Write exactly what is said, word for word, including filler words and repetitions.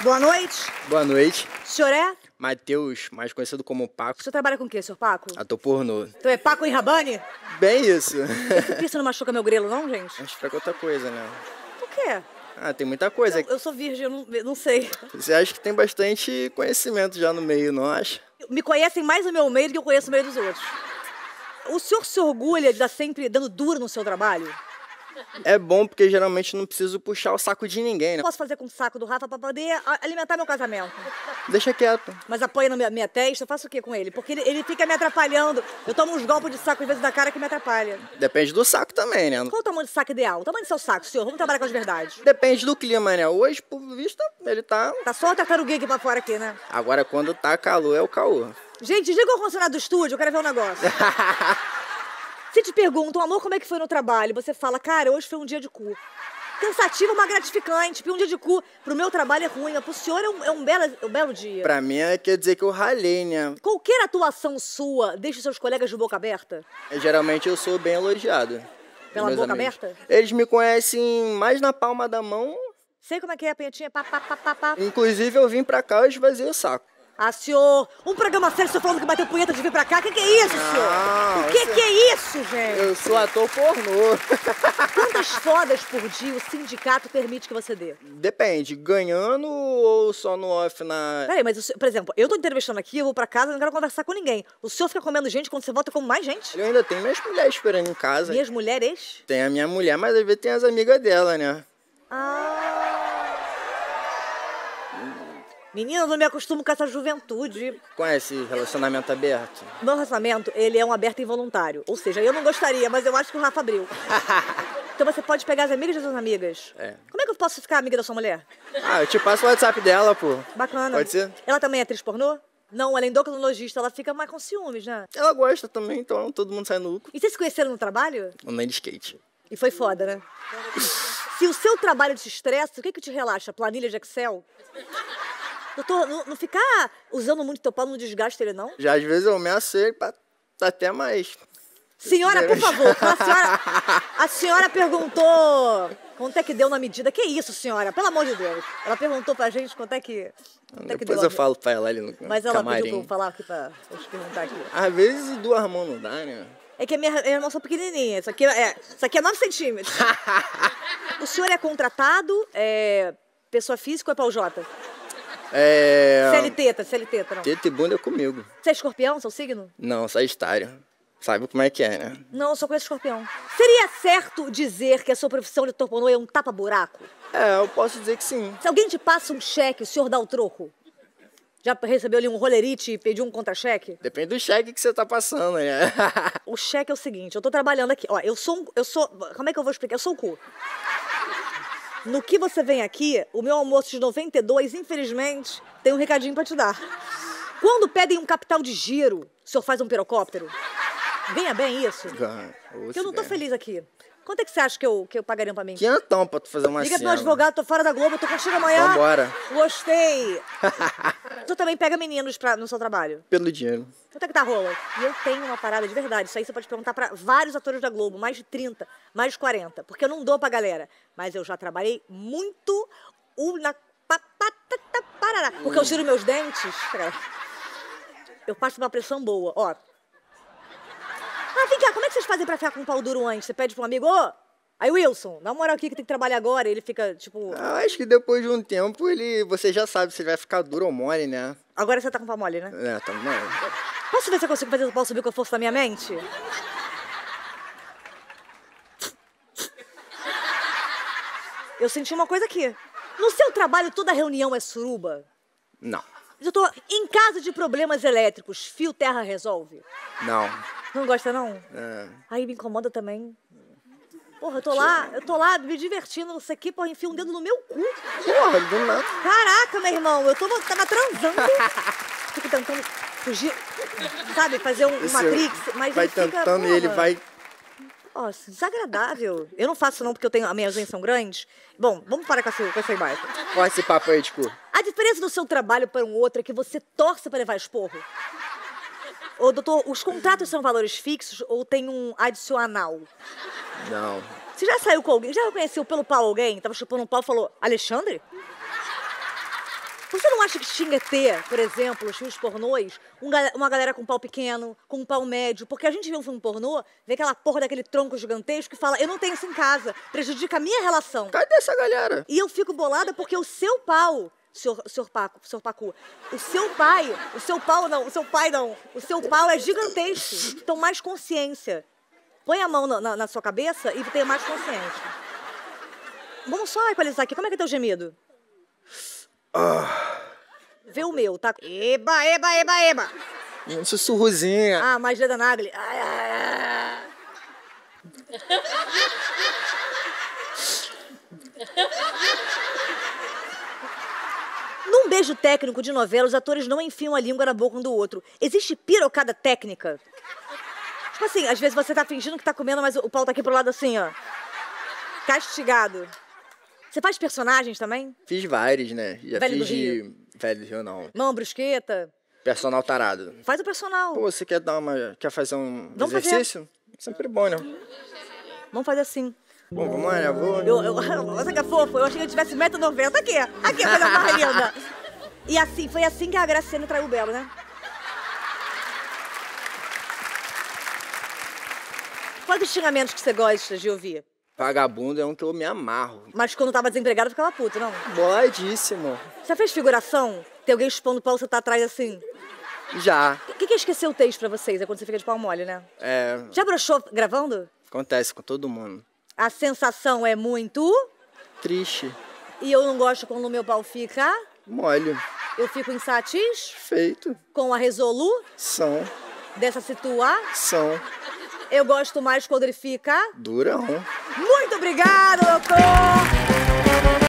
Boa noite. Boa noite. O senhor é? Matheus, mais conhecido como Paco. O senhor trabalha com o quê, senhor Paco? Ator pornô. Então é Paco em Rabanne? Bem isso. Esse piercing não machuca meu grelo, não, gente? Acho que é outra coisa, né? Por quê? Ah, tem muita coisa. Eu, eu sou virgem, eu não, eu não sei. Você acha que tem bastante conhecimento já no meio, não acha? Me conhecem mais o meu meio do que eu conheço o meio dos outros. O senhor se orgulha de estar sempre dando duro no seu trabalho? É bom porque geralmente não preciso puxar o saco de ninguém, né? Posso fazer com o saco do Rafa pra poder a- alimentar meu casamento. Deixa quieto. Mas apoia na minha, minha testa, eu faço o quê com ele? Porque ele, ele fica me atrapalhando. Eu tomo uns golpes de saco às vezes da cara que me atrapalha. Depende do saco também, né? Qual o tamanho do saco ideal? O tamanho do seu saco, senhor? Vamos trabalhar com as verdades. Depende do clima, né? Hoje, por vista, ele tá... Tá só uma tartaruguinha aqui pra fora aqui, né? Agora, quando tá calor, é o caô. Gente, desliga o ar-condicionado do estúdio, eu quero ver um negócio. Se te perguntam, amor, como é que foi no trabalho? Você fala, cara, hoje foi um dia de cu. Cansativo, mas gratificante. Porque um dia de cu pro meu trabalho é ruim, mas pro senhor é um, é um, belo, um belo dia. Pra mim, é, quer dizer que eu ralei, né? Qualquer atuação sua deixa os seus colegas de boca aberta? Geralmente eu sou bem elogiado. Pela Meus boca amigos. aberta? Eles me conhecem mais na palma da mão. Sei como é que é a pentinha, pá, pá, pá, pá, pá. Inclusive, eu vim pra cá e esvaziei o saco. Ah, senhor, um programa sério, senhor falando que bateu punheta de vir pra cá. O que, que é isso, senhor? Não, O que, você- que é isso, gente? Eu sou ator pornô. Quantas fodas por dia o sindicato permite que você dê? Depende, ganhando ou só no off na... Peraí, mas, o senhor- por exemplo, eu tô entrevistando aqui, eu vou pra casa, eu não quero conversar com ninguém. O senhor fica comendo gente quando você volta com mais gente? Eu ainda tenho minhas mulheres esperando em casa. Minhas mulheres? Tem a minha mulher, mas às vezes tem as amigas dela, né? Ah... Menina, eu não me acostumo com essa juventude. Conhece relacionamento aberto? Meu relacionamento, ele é um aberto involuntário. Ou seja, eu não gostaria, mas eu acho que o Rafa abriu. Então você pode pegar as amigas das suas amigas. É. Como é que eu posso ficar amiga da sua mulher? Ah, eu te passo o WhatsApp dela, pô. Bacana. Pode ser? Ela também é atriz pornô? Não, ela é endocrinologista, ela fica mais com ciúmes, né? Ela gosta também, então todo mundo sai no lucro. E vocês se conheceram no trabalho? Andando de skate. E foi foda, né? Se o seu trabalho te estressa, o que que te relaxa? Planilha de Excel? Doutor, não, não ficar usando muito teu pau não desgasta ele, não? Já às vezes eu ameaço ele pra tá até mais. Senhora, por favor, a senhora, a senhora perguntou quanto é que deu na medida. Que isso, senhora? Pelo amor de Deus. Ela perguntou pra gente quanto é que, quanto é que Depois deu. eu falo pra ela ali no Mas ela camarim. pediu pra eu falar aqui pra eu te perguntar aqui. Às vezes duas mãos não dá, né? É que a minha, minha irmã são pequenininha. Isso aqui é, isso aqui é nove centímetros. O senhor é contratado, é pessoa física ou é P J? É... C L T, tá? C L T, tá não? Teta e bunda é comigo. Você é escorpião, seu signo? Não, Sagitário. Sabe como é que é, né? Não, eu só conheço escorpião. Seria certo dizer que a sua profissão de ator pornô é um tapa-buraco? É, eu posso dizer que sim. Se alguém te passa um cheque, o senhor dá o troco? Já recebeu ali um rolerite e pediu um contra-cheque? Depende do cheque que você tá passando, né? O cheque é o seguinte, eu tô trabalhando aqui. Ó, eu sou um, eu sou, como é que eu vou explicar? Eu sou o cu. No que você vem aqui, o meu almoço de noventa e dois, infelizmente, tem um recadinho pra te dar. Quando pedem um capital de giro, o senhor faz um pirocóptero? Venha bem isso. Porque eu não tô feliz aqui. Quanto é que você acha que eu, que eu pagariam pra mim? Quinhentão pra tu fazer uma Liga pro meu cena. advogado, tô fora da Globo, tô contigo amanhã. Vambora. Gostei. Tu também pega meninos pra, no seu trabalho? Pelo dinheiro. Quanto é que tá rola? E eu tenho uma parada de verdade. Isso aí você pode perguntar pra vários atores da Globo, mais de trinta, mais de quarenta. Porque eu não dou pra galera. Mas eu já trabalhei muito o na pa- pa- ta- ta- parará. Porque eu tiro meus dentes. Pera. Eu passo uma pressão boa, ó. Ah, vem cá, como é que vocês fazem pra ficar com um pau duro antes? Você pede pra um amigo, ô, aí Wilson, dá uma moral aqui que tem que trabalhar agora. E ele fica, tipo... Ah, acho que depois de um tempo, ele, você já sabe se vai ficar duro ou mole, né? Agora você tá com pau mole, né? É, tá mole. Posso ver se eu consigo fazer o pau subir com a força da minha mente? Eu senti uma coisa aqui. No seu trabalho, toda reunião é suruba? Não. Eu tô em caso de problemas elétricos, fio terra resolve? Não. Não gosta, não? É. Aí me incomoda também. Porra, eu tô lá, eu tô lá me divertindo, não sei o quê, porra, enfia um dedo no meu cu. Porra, do nada. Caraca, meu irmão, eu tô, tava transando. Fico tentando fugir, sabe, fazer um, Esse uma trix, mas vai ele fica, tentando e ele porra. vai... Nossa, desagradável. Eu não faço não porque eu tenho, as minhas unhas são grandes. Bom, vamos parar com essa, com essa imagem. Olha esse papo aí, tipo... A diferença do seu trabalho para um outro é que você torce para levar esporro. Ô, doutor, os contratos são valores fixos ou tem um adicional? Não. Você já saiu com alguém? Já reconheceu pelo pau alguém? Tava chupando um pau e falou, Alexandre? Você não acha que tinha que ter, por exemplo, os filmes pornôs, um ga- uma galera com pau pequeno, com um pau médio? Porque a gente vê um filme pornô, vê aquela porra daquele tronco gigantesco e fala, eu não tenho isso em casa, prejudica a minha relação. Cadê essa galera? E eu fico bolada porque o seu pau, senhor, senhor Paco, senhor Pacu, o seu pai, o seu pau não, o seu pai não, o seu pau é gigantesco. Então, mais consciência. Põe a mão na, na- na sua cabeça e tenha mais consciência. Vamos só equalizar aqui. Como é que é teu gemido? Vê o meu, tá? Eba, eba, eba, eba. Um sussurrozinho. Ah, mais dedo na agulha. Ai, ai, ai. Num beijo técnico de novela, os atores não enfiam a língua na boca um do outro. Existe pirocada técnica? Tipo assim, às vezes você tá fingindo que tá comendo, mas o pau tá aqui pro lado assim, ó. Castigado. Você faz personagens também? Fiz vários, né? Já Velho do fiz de... Velho do Rio, não. Mão, brusqueta. Personal tarado. Faz o personal. Pô, você quer dar uma... Quer fazer um Vamos exercício? Sempre bom, né? Vamos fazer assim. Bom, vamos lá, né? Vou... Eu, eu, você que é fofo, eu achei que eu tivesse um metro e noventa aqui. Aqui, coisa mais linda. E assim, foi assim que a Graciane traiu o Belo, né? Quais os xingamentos que você gosta de ouvir? Vagabundo é um que eu me amarro. Mas quando tava desempregado, ficava puto, não? Boladíssimo. Você fez figuração? Tem alguém expondo o pau, você tá atrás assim? Já. O que, que é esquecer o texto pra vocês? É quando você fica de pau mole, né? É... Já broxou gravando? Acontece com todo mundo. A sensação é muito... Triste. E eu não gosto quando o meu pau fica... Mole. Eu fico insatis Feito. com a resolução São. dessa situação. São. Eu gosto mais quando ele fica... Durão. Muito obrigada, doutor!